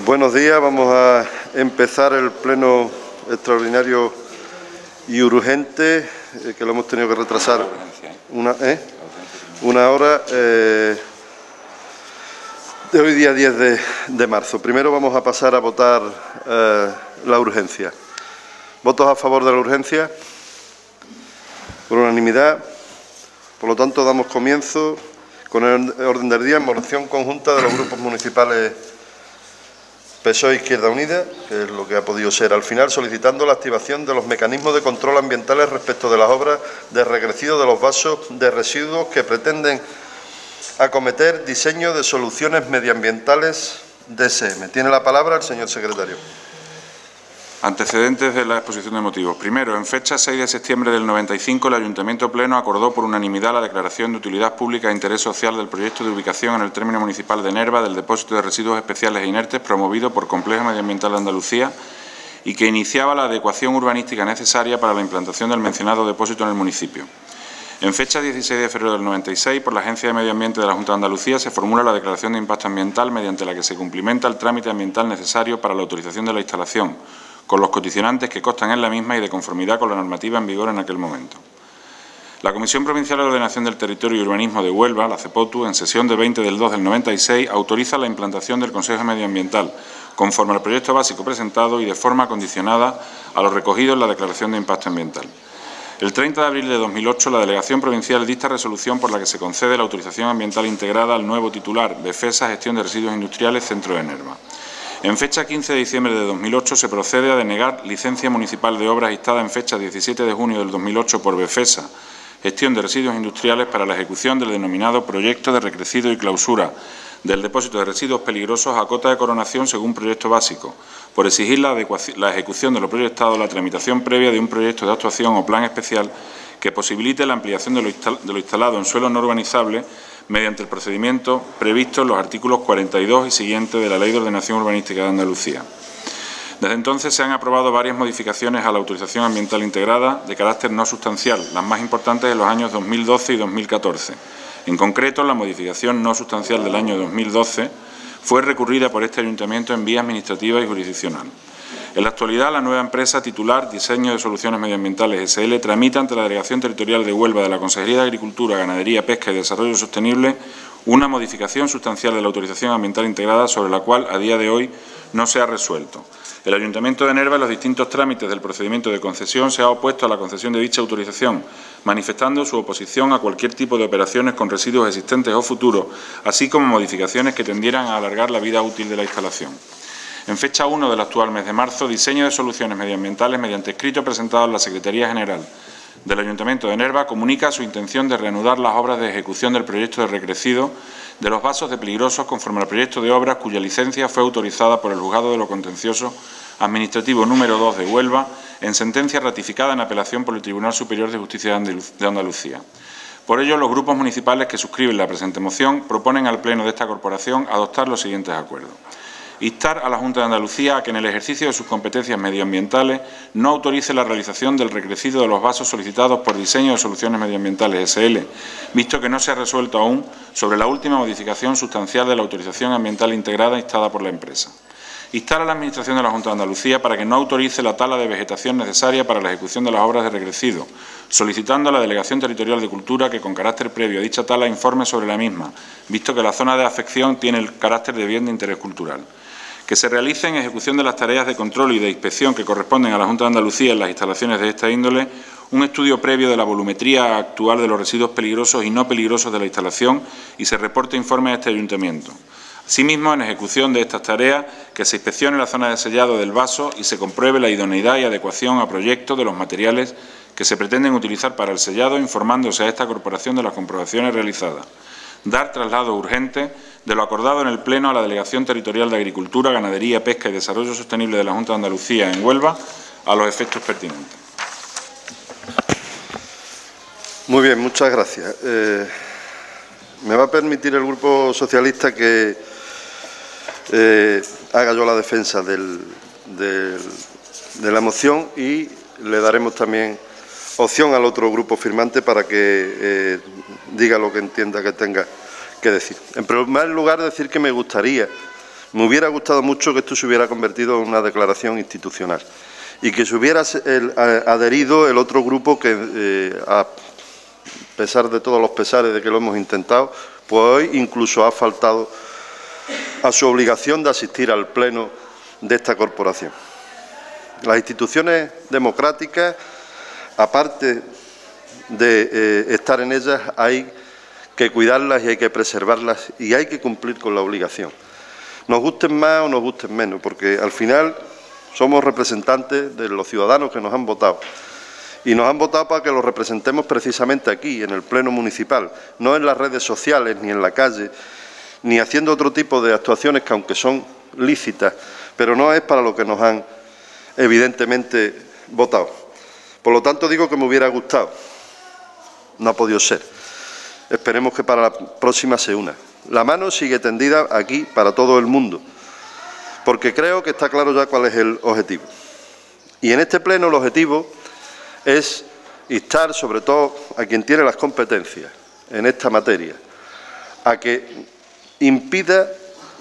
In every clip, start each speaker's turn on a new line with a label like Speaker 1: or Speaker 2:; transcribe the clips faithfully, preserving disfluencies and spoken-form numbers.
Speaker 1: Buenos días. Vamos a empezar el pleno extraordinario y urgente, eh, que lo hemos tenido que retrasar una, ¿eh? una hora, eh, de hoy día diez de, de marzo. Primero vamos a pasar a votar eh, la urgencia. ¿Votos a favor de la urgencia? Por unanimidad. Por lo tanto, damos comienzo con el orden del día en moción conjunta de los grupos municipales P S O E Izquierda Unida, que es lo que ha podido ser al final, solicitando la activación de los mecanismos de control ambientales respecto de las obras de regresido de los vasos de residuos que pretenden acometer diseño de soluciones medioambientales D S M. Tiene la palabra el señor secretario.
Speaker 2: Antecedentes de la exposición de motivos. Primero, en fecha seis de septiembre del noventa y cinco, el Ayuntamiento Pleno acordó por unanimidad la declaración de utilidad pública e interés social del proyecto de ubicación en el término municipal de Nerva del depósito de residuos especiales e inertes promovido por Complejo Medioambiental de Andalucía y que iniciaba la adecuación urbanística necesaria para la implantación del mencionado depósito en el municipio. En fecha dieciséis de febrero del noventa y seis, por la Agencia de Medio Ambiente de la Junta de Andalucía, se formula la declaración de impacto ambiental mediante la que se cumplimenta el trámite ambiental necesario para la autorización de la instalación, con los condicionantes que constan en la misma y de conformidad con la normativa en vigor en aquel momento. La Comisión Provincial de Ordenación del Territorio y Urbanismo de Huelva, la CEPOTU, en sesión de veinte del dos del noventa y seis, autoriza la implantación del Consejo Medioambiental, conforme al proyecto básico presentado y de forma condicionada a lo recogido en la Declaración de Impacto Ambiental. El treinta de abril de dos mil ocho, la Delegación Provincial dicta resolución por la que se concede la autorización ambiental integrada al nuevo titular, Befesa Gestión de Residuos Industriales, Centro de Nerva. En fecha quince de diciembre de dos mil ocho se procede a denegar licencia municipal de obras dictada en fecha diecisiete de junio del dos mil ocho por Befesa, Gestión de Residuos Industriales, para la ejecución del denominado proyecto de recrecido y clausura del depósito de residuos peligrosos a cota de coronación según proyecto básico, por exigir la, la ejecución de lo proyectado, la tramitación previa de un proyecto de actuación o plan especial que posibilite la ampliación de lo, instal de lo instalado en suelo no urbanizable mediante el procedimiento previsto en los artículos cuarenta y dos y siguientes de la Ley de Ordenación Urbanística de Andalucía. Desde entonces se han aprobado varias modificaciones a la autorización ambiental integrada de carácter no sustancial, las más importantes en los años dos mil doce y dos mil catorce. En concreto, la modificación no sustancial del año dos mil doce fue recurrida por este Ayuntamiento en vía administrativa y jurisdiccional. En la actualidad, la nueva empresa titular, Diseño de Soluciones Medioambientales S L, tramita ante la Delegación Territorial de Huelva de la Consejería de Agricultura, Ganadería, Pesca y Desarrollo Sostenible una modificación sustancial de la autorización ambiental integrada sobre la cual, a día de hoy, no se ha resuelto. El Ayuntamiento de Nerva, en los distintos trámites del procedimiento de concesión, se ha opuesto a la concesión de dicha autorización, manifestando su oposición a cualquier tipo de operaciones con residuos existentes o futuros, así como modificaciones que tendieran a alargar la vida útil de la instalación. En fecha uno del actual mes de marzo, Diseño de Soluciones Medioambientales, mediante escrito presentado en la Secretaría General del Ayuntamiento de Nerva, comunica su intención de reanudar las obras de ejecución del proyecto de recrecido de los vasos de peligrosos conforme al proyecto de obras cuya licencia fue autorizada por el Juzgado de lo Contencioso Administrativo número dos de Huelva en sentencia ratificada en apelación por el Tribunal Superior de Justicia de Andalucía. Por ello, los grupos municipales que suscriben la presente moción proponen al Pleno de esta corporación adoptar los siguientes acuerdos. Instar a la Junta de Andalucía a que en el ejercicio de sus competencias medioambientales no autorice la realización del recrecido de los vasos solicitados por Diseño de Soluciones Medioambientales S L, visto que no se ha resuelto aún sobre la última modificación sustancial de la autorización ambiental integrada instada por la empresa. Instar a la Administración de la Junta de Andalucía para que no autorice la tala de vegetación necesaria para la ejecución de las obras de recrecido, solicitando a la Delegación Territorial de Cultura que, con carácter previo a dicha tala, informe sobre la misma, visto que la zona de afección tiene el carácter de bien de interés cultural. Que se realice en ejecución de las tareas de control y de inspección que corresponden a la Junta de Andalucía en las instalaciones de esta índole, un estudio previo de la volumetría actual de los residuos peligrosos y no peligrosos de la instalación y se reporte informe a este Ayuntamiento. Asimismo, en ejecución de estas tareas, que se inspeccione la zona de sellado del vaso y se compruebe la idoneidad y adecuación a proyecto de los materiales que se pretenden utilizar para el sellado, informándose a esta corporación de las comprobaciones realizadas. Dar traslado urgente de lo acordado en el Pleno a la Delegación Territorial de Agricultura, Ganadería, Pesca y Desarrollo Sostenible de la Junta de Andalucía en Huelva a los efectos pertinentes.
Speaker 1: Muy bien, muchas gracias. Eh, me va a permitir el Grupo Socialista que eh, haga yo la defensa del, del, de la moción y le daremos también opción al otro grupo firmante para que eh, diga lo que entienda que tenga que decir. En primer lugar, decir que me gustaría Me hubiera gustado mucho que esto se hubiera convertido en una declaración institucional y que se hubiera el, a, adherido el otro grupo que, eh, a pesar de todos los pesares de que lo hemos intentado, pues hoy incluso ha faltado a su obligación de asistir al pleno de esta corporación. Las instituciones democráticas, aparte de eh, estar en ellas, hay que cuidarlas y hay que preservarlas y hay que cumplir con la obligación. Nos gusten más o nos gusten menos, porque al final somos representantes de los ciudadanos que nos han votado. Y nos han votado para que los representemos precisamente aquí, en el Pleno Municipal, no en las redes sociales, ni en la calle, ni haciendo otro tipo de actuaciones que, aunque son lícitas, pero no es para lo que nos han, evidentemente, votado. Por lo tanto, digo que me hubiera gustado. No ha podido ser. Esperemos que para la próxima se una. La mano sigue tendida aquí para todo el mundo, porque creo que está claro ya cuál es el objetivo. Y en este pleno el objetivo es instar, sobre todo a quien tiene las competencias en esta materia, a que impida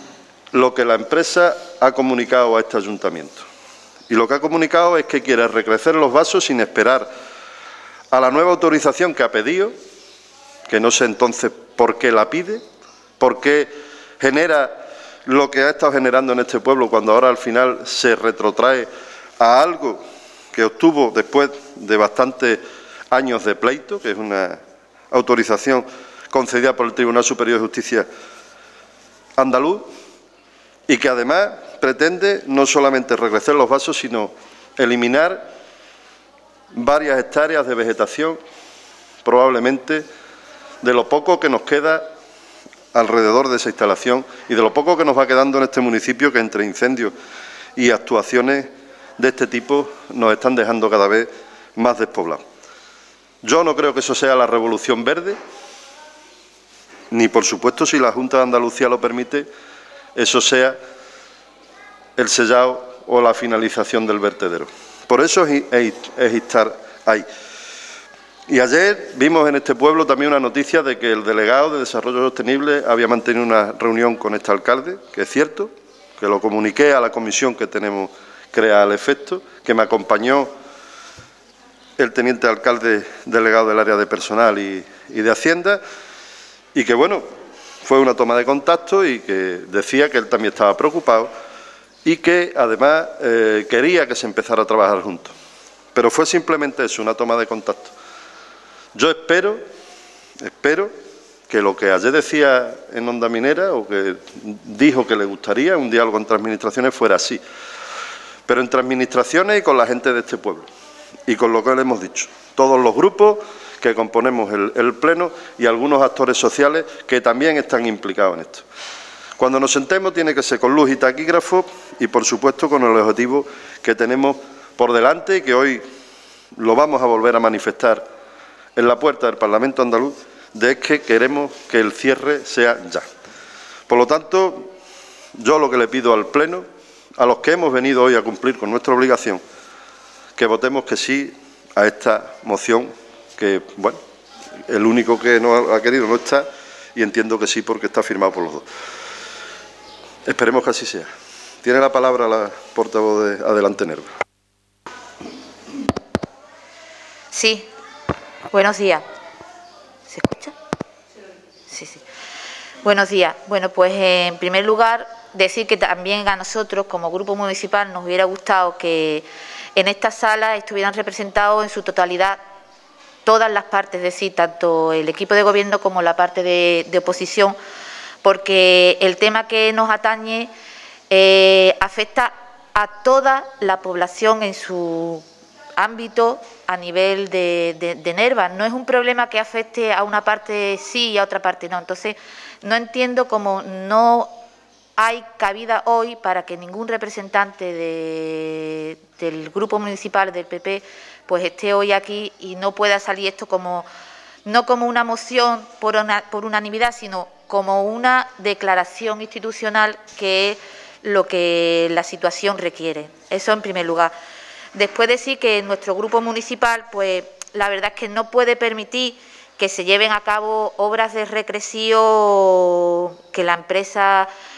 Speaker 1: lo que la empresa ha comunicado a este ayuntamiento. Y lo que ha comunicado es que quiere recrecer los vasos sin esperar a la nueva autorización que ha pedido, que no sé entonces por qué la pide, por qué genera lo que ha estado generando en este pueblo cuando ahora al final se retrotrae a algo que obtuvo después de bastantes años de pleito, que es una autorización concedida por el Tribunal Superior de Justicia andaluz, y que además pretende no solamente regrecer los vasos, sino eliminar varias hectáreas de vegetación, probablemente de lo poco que nos queda alrededor de esa instalación y de lo poco que nos va quedando en este municipio, que entre incendios y actuaciones de este tipo nos están dejando cada vez más despoblados. Yo no creo que eso sea la revolución verde, ni por supuesto, si la Junta de Andalucía lo permite, eso sea el sellado o la finalización del vertedero. Por eso es, es, es estar ahí. Y ayer vimos en este pueblo también una noticia de que el delegado de Desarrollo Sostenible había mantenido una reunión con este alcalde, que es cierto, que lo comuniqué a la comisión que tenemos creada al efecto, que me acompañó el teniente alcalde delegado del área de personal y, y de Hacienda, y que, bueno, fue una toma de contacto y que decía que él también estaba preocupado y que, además, eh, quería que se empezara a trabajar juntos. Pero fue simplemente eso, una toma de contacto. Yo espero, espero que lo que ayer decía en Onda Minera, o que dijo que le gustaría, un diálogo entre administraciones, fuera así. Pero entre administraciones y con la gente de este pueblo. Y con lo que le hemos dicho. Todos los grupos que componemos el, el Pleno y algunos actores sociales que también están implicados en esto. Cuando nos sentemos tiene que ser con luz y taquígrafo y, por supuesto, con el objetivo que tenemos por delante y que hoy lo vamos a volver a manifestar en la puerta del Parlamento andaluz, de que queremos que el cierre sea ya. Por lo tanto, yo lo que le pido al Pleno, a los que hemos venido hoy a cumplir con nuestra obligación, que votemos que sí a esta moción, que, bueno, el único que no ha querido no está, y entiendo que sí porque está firmado por los dos. Esperemos que así sea. Tiene la palabra la portavoz de Adelante Nerva.
Speaker 3: Sí. Buenos días. ¿Se escucha? Sí, sí. Buenos días. Bueno, pues en primer lugar, decir que también a nosotros, como Grupo Municipal, nos hubiera gustado que en esta sala estuvieran representados en su totalidad todas las partes, es decir, tanto el equipo de gobierno como la parte de, de oposición, porque el tema que nos atañe eh, afecta a toda la población en su ámbito a nivel de, de, de Nerva. No es un problema que afecte a una parte sí y a otra parte no. Entonces, no entiendo cómo no hay cabida hoy para que ningún representante de, del Grupo Municipal del P P pues esté hoy aquí y no pueda salir esto como no como una moción por, una, por unanimidad, sino como una declaración institucional, que es lo que la situación requiere. Eso en primer lugar. Después decir que nuestro grupo municipal, pues la verdad es que no puede permitir que se lleven a cabo obras de recreación que la empresa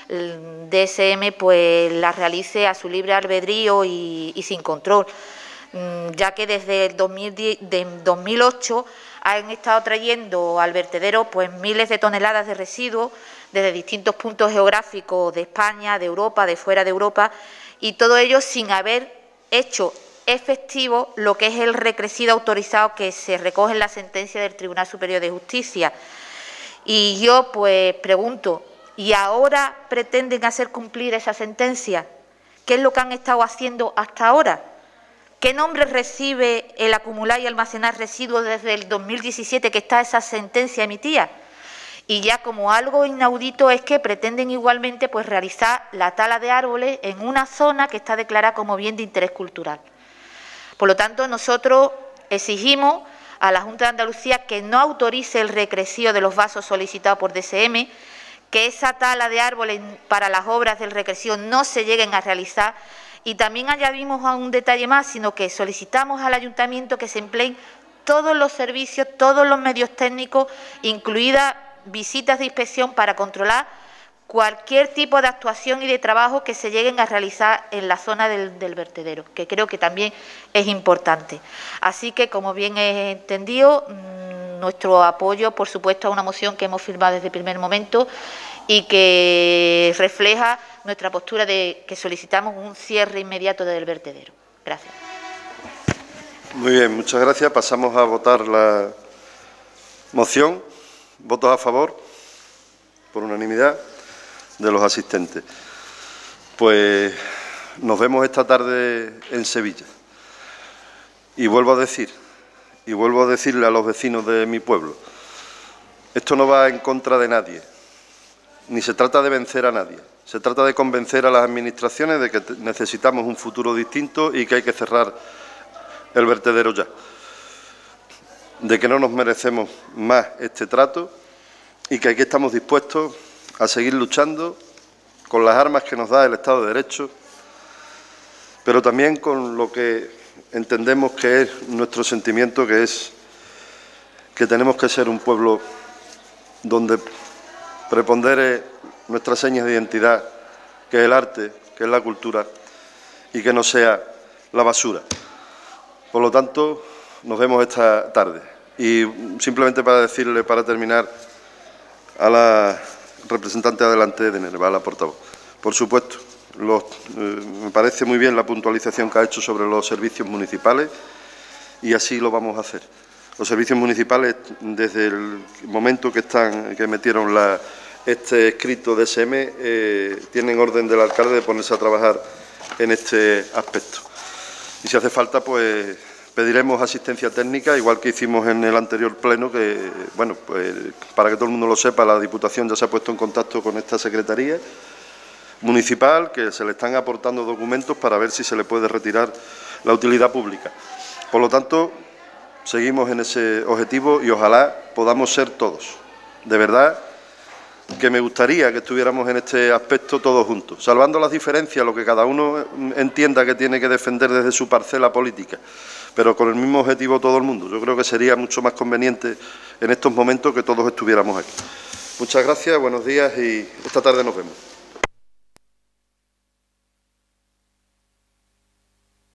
Speaker 3: D S M pues la realice a su libre albedrío y, y sin control, ya que desde el dos mil diez, de dos mil ocho han estado trayendo al vertedero pues miles de toneladas de residuos desde distintos puntos geográficos de España, de Europa, de fuera de Europa, y todo ello sin haber hecho efectivo lo que es el recrecido autorizado que se recoge en la sentencia del Tribunal Superior de Justicia. Y yo pues pregunto, ¿y ahora pretenden hacer cumplir esa sentencia? ¿Qué es lo que han estado haciendo hasta ahora? ¿Qué nombre recibe el acumular y almacenar residuos desde el dos mil diecisiete que está esa sentencia emitida? Y ya como algo inaudito es que pretenden igualmente pues realizar la tala de árboles en una zona que está declarada como bien de interés cultural. Por lo tanto, nosotros exigimos a la Junta de Andalucía que no autorice el recrecido de los vasos solicitados por D S M, que esa tala de árboles para las obras del recrecido no se lleguen a realizar. Y también añadimos a un detalle más, sino que solicitamos al Ayuntamiento que se empleen todos los servicios, todos los medios técnicos, incluidas visitas de inspección para controlar cualquier tipo de actuación y de trabajo que se lleguen a realizar en la zona del, del vertedero, que creo que también es importante. Así que, como bien he entendido, nuestro apoyo, por supuesto, a una moción que hemos firmado desde el primer momento y que refleja nuestra postura de que solicitamos un cierre inmediato del vertedero. Gracias.
Speaker 1: Muy bien, muchas gracias. Pasamos a votar la moción. ¿Votos a favor? Por unanimidad de los asistentes. Pues nos vemos esta tarde en Sevilla. Y vuelvo a decir, y vuelvo a decirle a los vecinos de mi pueblo, esto no va en contra de nadie, ni se trata de vencer a nadie. Se trata de convencer a las administraciones de que necesitamos un futuro distinto y que hay que cerrar el vertedero ya. De que no nos merecemos más este trato y que aquí estamos dispuestos a seguir luchando con las armas que nos da el Estado de Derecho, pero también con lo que entendemos que es nuestro sentimiento, que es que tenemos que ser un pueblo donde prepondere nuestras señas de identidad, que es el arte, que es la cultura, y que no sea la basura. Por lo tanto, nos vemos esta tarde. Y simplemente para decirle, para terminar, a la representante adelante de Nerva, a la portavoz. Por supuesto, los, eh, me parece muy bien la puntualización que ha hecho sobre los servicios municipales y así lo vamos a hacer. Los servicios municipales, desde el momento que están, que metieron la, este escrito de S M, eh, tienen orden del alcalde de ponerse a trabajar en este aspecto. Y si hace falta, pues pediremos asistencia técnica, igual que hicimos en el anterior pleno, que, bueno, pues para que todo el mundo lo sepa, la Diputación ya se ha puesto en contacto con esta Secretaría Municipal, que se le están aportando documentos para ver si se le puede retirar la utilidad pública. Por lo tanto, seguimos en ese objetivo y ojalá podamos ser todos. De verdad que me gustaría que estuviéramos en este aspecto todos juntos, salvando las diferencias, lo que cada uno entienda que tiene que defender desde su parcela política, pero con el mismo objetivo todo el mundo. Yo creo que sería mucho más conveniente en estos momentos que todos estuviéramos aquí. Muchas gracias, buenos días y esta tarde nos vemos.